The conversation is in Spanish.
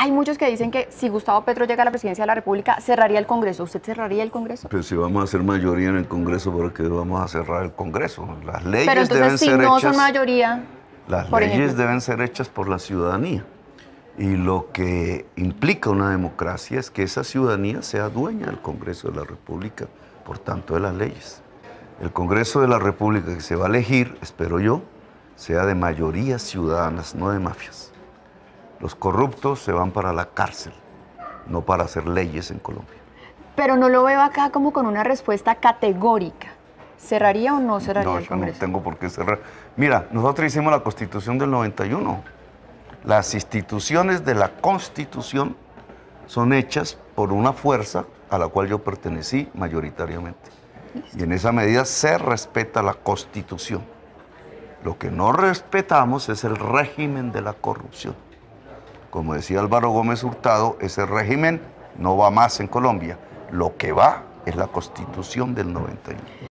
Hay muchos que dicen que si Gustavo Petro llega a la presidencia de la República, cerraría el Congreso. ¿Usted cerraría el Congreso? Pero si vamos a hacer mayoría en el Congreso, ¿por qué vamos a cerrar el Congreso? Las leyes Pero entonces, deben si ser no hechas, son mayoría, las por leyes ejemplo. deben ser hechas por la ciudadanía. Y lo que implica una democracia es que esa ciudadanía sea dueña del Congreso de la República, por tanto de las leyes. El Congreso de la República que se va a elegir, espero yo, sea de mayorías ciudadanas, no de mafias. Los corruptos se van para la cárcel, no para hacer leyes en Colombia. Pero no lo veo acá como con una respuesta categórica. ¿Cerraría o no cerraría No, el yo no Congreso? tengo por qué cerrar. Mira, nosotros hicimos la Constitución del 91. Las instituciones de la Constitución son hechas por una fuerza a la cual yo pertenecí mayoritariamente. Y en esa medida se respeta la Constitución. Lo que no respetamos es el régimen de la corrupción. Como decía Álvaro Gómez Hurtado, ese régimen no va más en Colombia. Lo que va es la Constitución del 91.